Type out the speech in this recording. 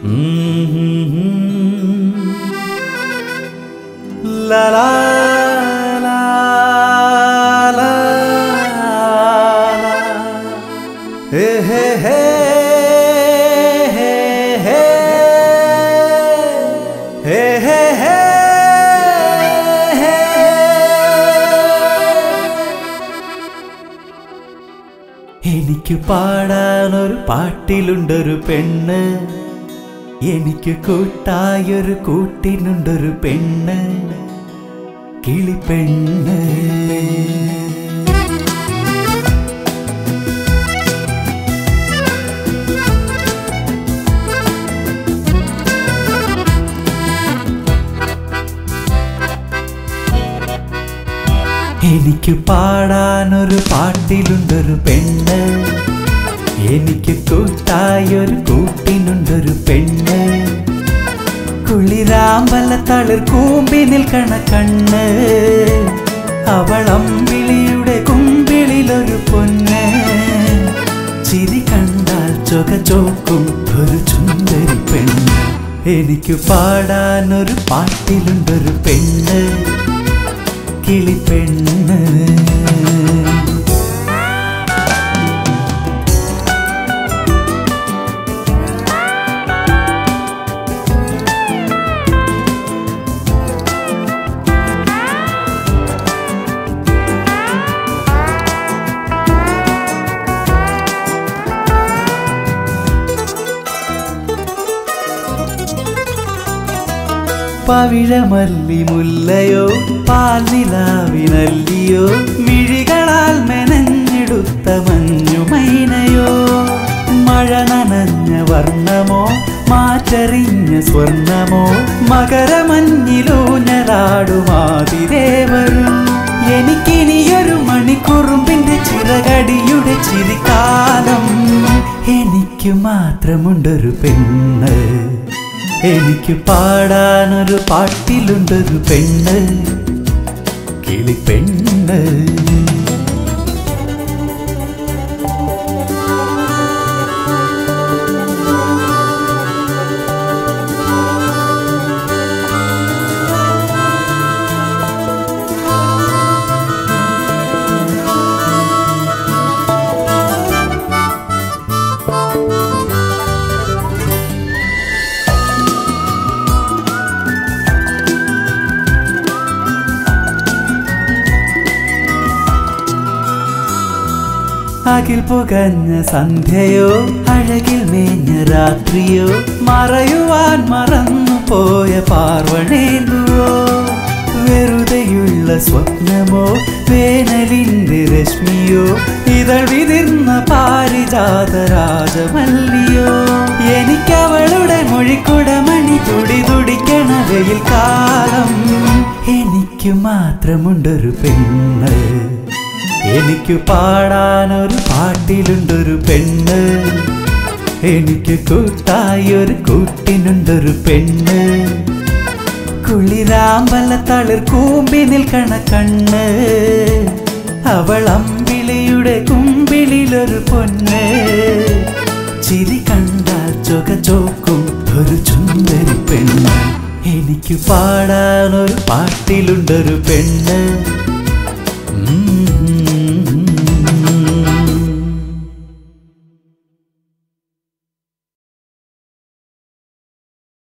La la la la la. Hey hey hey hey hey hey hey. എനിക്ക് പാടാനൊരു പാട്ടിലുണ്ടൊരു പെണ്ണ്, എനിക്ക് കൂട്ടായൊരു കൂട്ടിനുണ്ടൊരു പെണ്ണ്, കിളിപ്പെണ്ണ്. എനിക്ക് പാടാനൊരു പാട്ടിലുണ്ടൊരു പെണ്ണ്, എനിക്ക് കൂട്ടായൊരു കൂട്ടിനുണ്ടൊരു പെണ്ണ്, കുളിരാമ്പല തളിർ കൂമ്പി നിൽക്കണ കണ്ണ്, അവളമ്പിളിയുടെ കുമ്പിളിലൊരു പൊന്ന്, ചിരി കണ്ടാൽ ചൊക ചോക്കും ഒരു ചുന്ദരി പെണ്ണ്. എനിക്ക് പാടാനൊരു പാട്ടിലുണ്ടൊരു പെണ്ണ്, കിളിപ്പെണ്ണ്. പവിഴമല്ലി മുല്ലയോ പാൽനിലാവിനല്ലിയോ, മിഴികളാൽ മെനഞ്ഞെടുത്ത മഞ്ഞുമൈനയോ, മഴ നനഞ്ഞ വർണ്ണമോ മാറ്ററിഞ്ഞ സ്വർണ്ണമോ, മകരമഞ്ഞിലൂഞ്ഞലാടുമാതിരേവരും. എനിക്കിനിയൊരു മണിക്കുറുമ്പിന്റെ ചിറകടിയുടെ ചിരിക്കാലം. എനിക്ക് മാത്രമുണ്ടൊരു പെണ്ണ്, എനിക്ക് പാടാനൊരു പാട്ടിലുണ്ടൊരു പെണ്ണ്, കിളിപ്പെണ്ണ്. അകിൽ പുകഞ്ഞ സന്ധ്യയോ അഴകിൽ മേഞ്ഞ രാത്രിയോ, മറയുവാൻ മറന്നു പോയ പാർവണേന്ദുവോ, വെറുതെയുള്ള സ്വപ്നമോ വേനലിന്റെ രശ്മിയോ, ഇതൾ വിതിർന്ന പാരിജാത രാജമല്ലിയോ, എനിക്കവളുടെ മൊഴിക്കുടമണി തുടി തുടിക്കണ വെയിൽ കാലം. എനിക്ക് മാത്രമുണ്ടൊരു പെണ്ണ്, എനിക്ക് പാടാനൊരു പാട്ടിലുണ്ടൊരു പെണ്ണ്, എനിക്ക് കൂട്ടായൊരു കൂട്ടിനുണ്ടൊരു പെണ്ണ്, കുളിരാമ്പല തളിർ കൂമ്പി നിൽക്കണ കണ്ണ്, അവളമ്പിളിയുടെ കുമ്പിളിലൊരു പൊന്ന്, ചിരി കണ്ടാൽ ചൊക ചോക്കും ഒരു ചുന്ദരി പെണ്ണ്. എനിക്ക് പാടാനൊരു പാട്ടിലുണ്ടൊരു പെണ്ണ്,